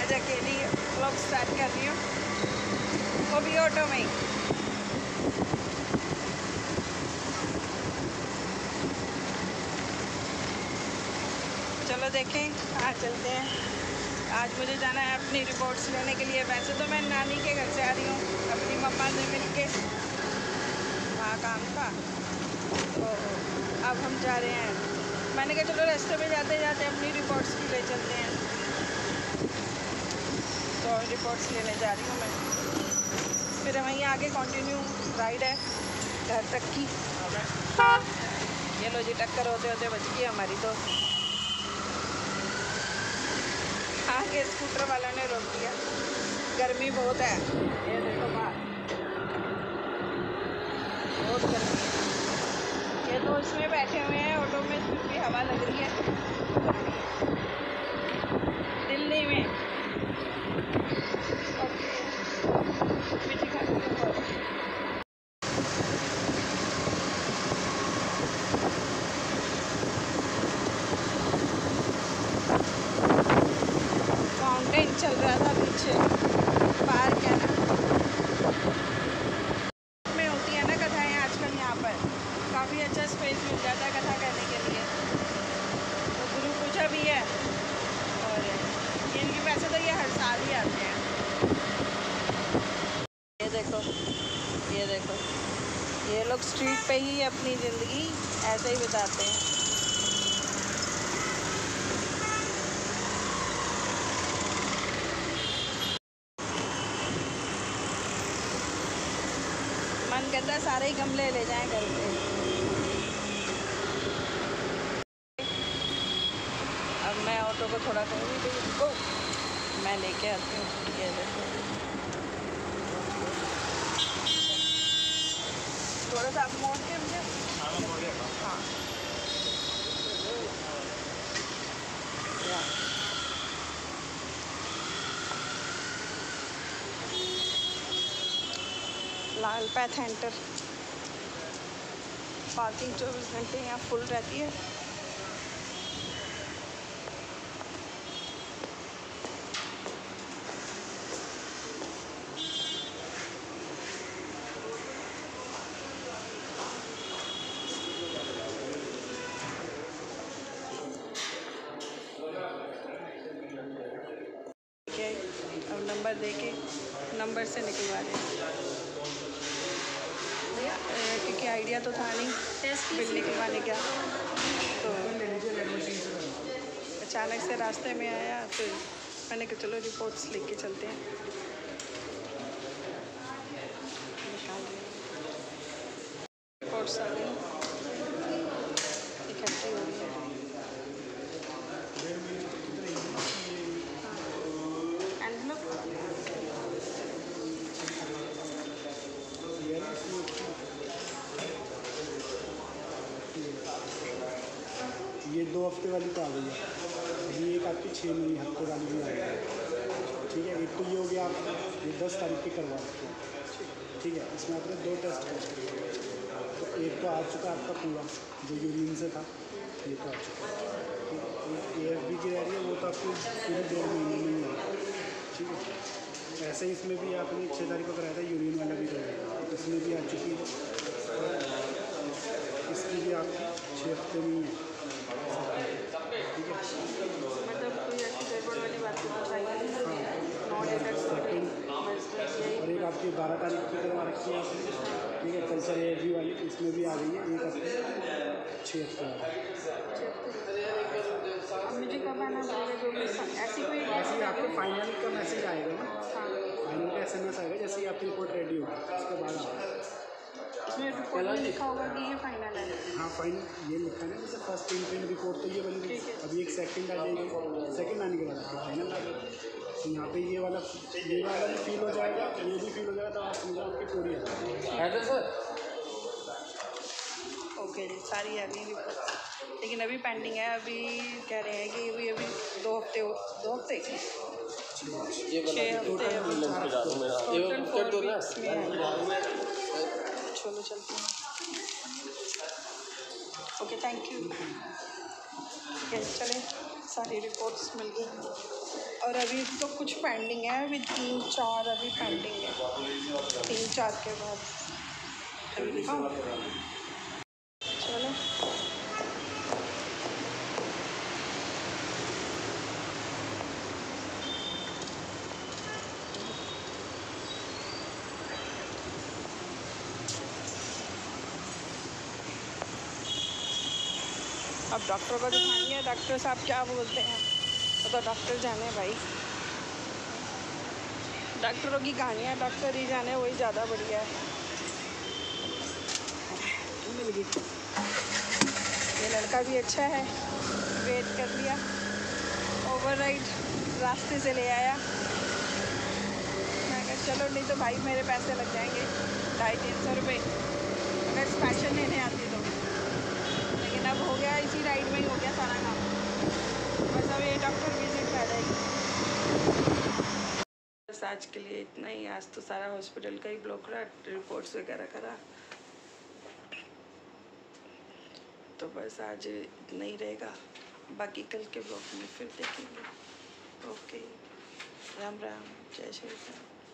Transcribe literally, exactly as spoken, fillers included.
आज अकेली vlog start कर रही हूँ, वो भी ऑटो में ही। चलो देखें कहाँ चलते हैं। आज मुझे जाना है अपनी रिपोर्ट्स लेने के लिए। वैसे तो मैं नानी के घर से आ रही हूँ अपनी मम्मा से मिल के, वहाँ काम था, तो अब हम जा रहे हैं। मैंने कहा चलो रास्ते में जाते जाते अपनी रिपोर्ट्स भी ले चलते हैं, तो रिपोर्ट्स लेने जा रही हूँ मैं। फिर वहीं आगे कंटिन्यू राइड है घर तक की। ये लो जी, टक्कर होते होते बच गई हमारी। तो आगे स्कूटर वालों ने रोक दिया, गर्मी बहुत है। ये देखो बाहर बहुत गर्मी है। ये तो इसमें बैठे हुए हैं ऑटो में, फिर भी हवा लग रही है। दिल्ली में फाउंटेन चल रहा था पीछे, पार्क है ना, में होती है ना कथाएं आजकल। यहाँ पर काफ़ी अच्छा स्पेस मिल जाता है कथा कहने के लिए, तो गुरु पूजा भी है। और इनकी वैसे तो ये हर साल ही आते हैं। ये देखो, ये देखो, ये लोग स्ट्रीट पे ही अपनी ज़िंदगी ऐसे ही बिताते हैं। मन करता है सारे ही गमले ले जाएं घर पे। अब मैं ऑटो को थोड़ा कहूँगी तो रुको, मैं लेके आती हूँ। ये देखो, थोड़ा सा आप मोड़ के मुझे। हाँ, लाल पैथ सेंटर। पार्किंग चौबीस घंटे यहाँ फुल रहती है। अब नंबर दे के नंबर से निकलवा दें, क्योंकि आइडिया तो था नहीं बिल निकलवाने का। तो अचानक से रास्ते में आया, फिर मैंने कहा चलो रिपोर्ट्स लेके चलते हैं। रिपोर्ट्स आ गई, इकट्ठी हो रही है। ये दो हफ्ते वाली तो आ गई है, अभी एक आपकी छः महीने हफ्ते वाली भी आ गई है। ठीक है, एक तो ये हो गया, आप ये दस तारीख की करवा सकते हैं। ठीक है, इसमें आपने दो टेस्ट कर, तो एक तो आ चुका आपका पूरा जो यूरिन से था, ये तो आ चुका। ठीक है, एक ए एफ बी की रह रही है, वो तो आपको पूरे डेढ़ महीने में ही है। ठीक है, ऐसे ही इसमें भी आपने छः तारीख को कराया था, यूरिन वाला भी कराया, इसमें भी आ चुकी है। इसकी भी आपकी छः हफ्ते में ही है। ठीक है, मतलब कोई ऐसी गड़बड़ वाली बात तो बताई नहीं। सेकेंड और एक आपकी बारह तारीख की करवा रखी है आपने। ठीक है, कल्चर ए एफ बी वाली, इसमें भी आ गई है एक हफ्ते छः हफ्ते वाली। मुझे कब आना पड़ेगा? जो भी ऐसी कोई ऐसे ही आपको फाइनल का मैसेज आएगा ना, फाइनल का एस एम एस आएगा जैसे ही आपकी रिपोर्ट रेडी होगी, उसके बाद आप इसमें रिपोर्ट में लिखा होगा कि ये फाइनल है। हाँ, फाइनल ये लिखा है ना, जैसे फर्स्ट प्रिंट रिपोर्ट तो ये वाली, अभी एक सेकंड आ जाएगी, सेकंड आने के बाद आपको फाइनल आ जाएगा। तो यहाँ पे ये वाला ये वाला भी फील हो जाएगा, ये भी फील हो जाएगा, तो आप समझो आपकी पूरी है सर। ओके जी, सारी है अभी रिपोर्ट, लेकिन अभी पेंडिंग है। अभी कह रहे हैं कि अभी अभी दो हफ्ते हो दो हफ्ते छः हफ्ते टोटल फोर वीक्स में आएंगे। चलो चलते हैं। Okay, thank you. चलें, सारी रिपोर्ट्स मिल गई और अभी तो कुछ पेंडिंग है, अभी तीन चार अभी पेंडिंग है, तीन चार के बाद अभी दिखाऊँ। चलो अब डॉक्टर को दिखाएंगे, डॉक्टर साहब क्या बोलते हैं वो तो डॉक्टर जाने भाई, डॉक्टरों की कहानियाँ डॉक्टर ही जाने, वही ज़्यादा बढ़िया है। मिल गई, ये लड़का भी अच्छा है, वेट कर लिया, ओवरराइड रास्ते से ले आया। मैं कहा चलो, नहीं तो भाई मेरे पैसे लग जाएंगे ढाई तीन सौ रुपये अगर स्पेशल लेने आती तो, लेकिन अब हो गया इसी राइड में ही हो गया सारा काम। बस अब ये डॉक्टर विजिट कर जाएगी। बस आज के लिए इतना ही। आज तो सारा हॉस्पिटल का ही ब्लॉक रहा, रिपोर्ट्स वगैरह करा, तो बस आज इतना ही रहेगा। बाकी कल के ब्लॉग में फिर देखेंगे। ओके, राम राम, जय श्री राम।